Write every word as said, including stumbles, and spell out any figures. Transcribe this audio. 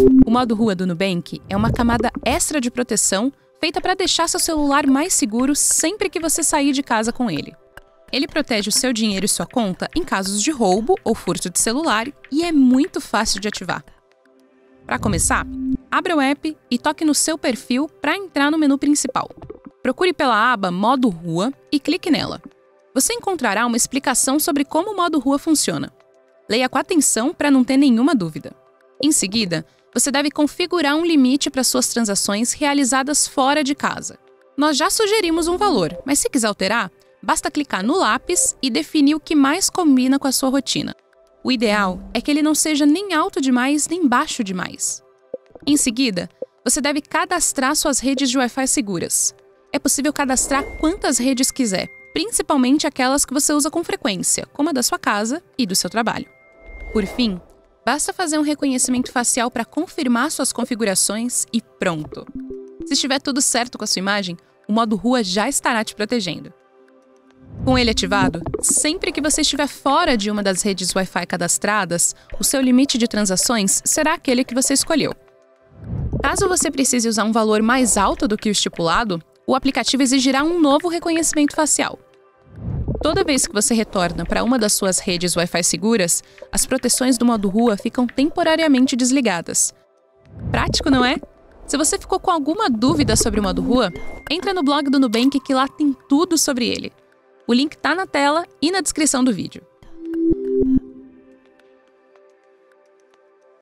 O modo rua do Nubank é uma camada extra de proteção feita para deixar seu celular mais seguro sempre que você sair de casa com ele. Ele protege o seu dinheiro e sua conta em casos de roubo ou furto de celular e é muito fácil de ativar. Para começar, abra o app e toque no seu perfil para entrar no menu principal. Procure pela aba Modo Rua e clique nela. Você encontrará uma explicação sobre como o modo rua funciona. Leia com atenção para não ter nenhuma dúvida. Em seguida, você deve configurar um limite para suas transações realizadas fora de casa. Nós já sugerimos um valor, mas se quiser alterar, basta clicar no lápis e definir o que mais combina com a sua rotina. O ideal é que ele não seja nem alto demais nem baixo demais. Em seguida, você deve cadastrar suas redes de Wi-Fi seguras. É possível cadastrar quantas redes quiser, principalmente aquelas que você usa com frequência, como a da sua casa e do seu trabalho. Por fim, basta fazer um reconhecimento facial para confirmar suas configurações e pronto! Se estiver tudo certo com a sua imagem, o modo rua já estará te protegendo. Com ele ativado, sempre que você estiver fora de uma das redes Wi-Fi cadastradas, o seu limite de transações será aquele que você escolheu. Caso você precise usar um valor mais alto do que o estipulado, o aplicativo exigirá um novo reconhecimento facial. Toda vez que você retorna para uma das suas redes Wi-Fi seguras, as proteções do modo rua ficam temporariamente desligadas. Prático, não é? Se você ficou com alguma dúvida sobre o modo rua, entra no blog do Nubank que lá tem tudo sobre ele. O link está na tela e na descrição do vídeo.